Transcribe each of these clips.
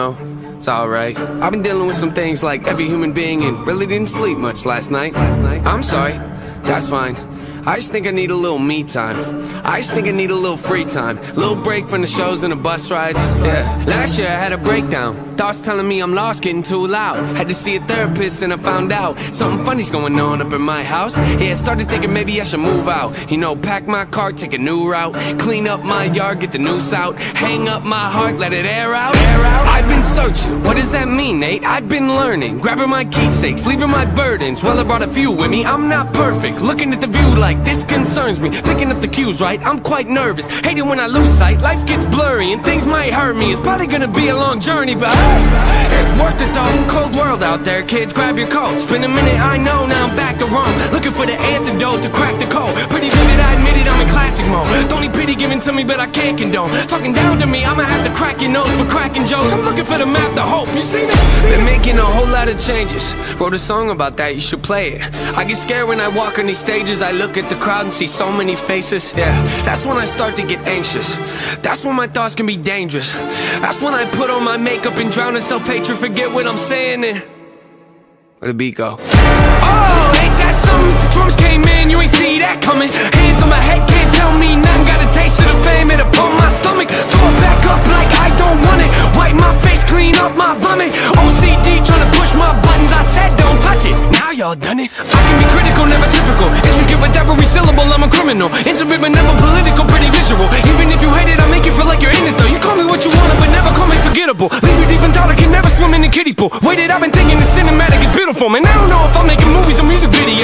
Oh, it's alright. I've been dealing with some things like every human being and really didn't sleep much last night. I'm sorry, that's fine. I just think I need a little me time. I just think I need a little free time. Little break from the shows and the bus rides. Yeah, last year I had a breakdown. Thoughts telling me I'm lost, getting too loud. Had to see a therapist and I found out something funny's going on up in my house. Yeah, started thinking maybe I should move out. You know, pack my car, take a new route. Clean up my yard, get the noose out. Hang up my heart, let it air out. I've been searching, what does that mean, Nate? I've been learning, grabbing my keepsakes, leaving my burdens. Well, I brought a few with me, I'm not perfect. Looking at the view like this concerns me. Picking up the cues right, I'm quite nervous. Hating when I lose sight, life gets blurry and things might hurt me. It's probably gonna be a long journey, but hey, it's worth it though. Cold world out there, kids, grab your coats. Been a minute, I know, now I'm back to Rome. Looking for the antidote to crack the code. Pretty vivid, I admit it, I'm in classic mode. Don't need pity given to me, but I can't condone. Talking down to me, I'ma have to crack your nose for cracking jokes. I'm looking for the map, the hope, you see that? Been making a whole lot of changes. Wrote a song about that, you should play it. I get scared when I walk on these stages. I look at the crowd and see so many faces. Yeah, that's when I start to get anxious. That's when my thoughts can be dangerous. That's when I put on my makeup and drown in self-hatred. Forget what I'm saying and where the beat go? Oh, ain't that something? Drums came in, you ain't see that coming. Hands on my head, can't tell me nothing. Got a taste of the fame, it'll pull my stomach. Throw it back up like I don't want it. Wipe my face, clean up my vomit. OCD trying to push my buttons. I said don't touch it, now y'all done it. I can be critical, never typical. Intricate with every syllable, I'm a criminal. Intimate but never political, pretty visual. Even if you hate it, I make you feel like you're in it though. You call me what you want, but never call me forgettable. Leave you deep in thought, I can never swim in the kiddie pool. Waited, I've been thinking the cinematic is beautiful. Man, I don't know if I'm making movies or music videos.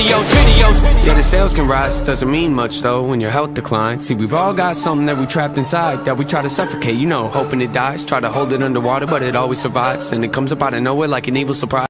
Yeah, the sales can rise, doesn't mean much though when your health declines. See, we've all got something that we trapped inside that we try to suffocate, you know, hoping it dies. Try to hold it underwater, but it always survives, and it comes up out of nowhere like an evil surprise.